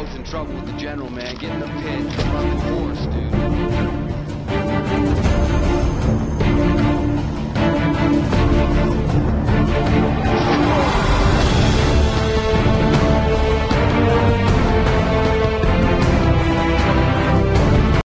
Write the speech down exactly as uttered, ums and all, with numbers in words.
both in trouble with the general, man. Get in the pit, run the horse.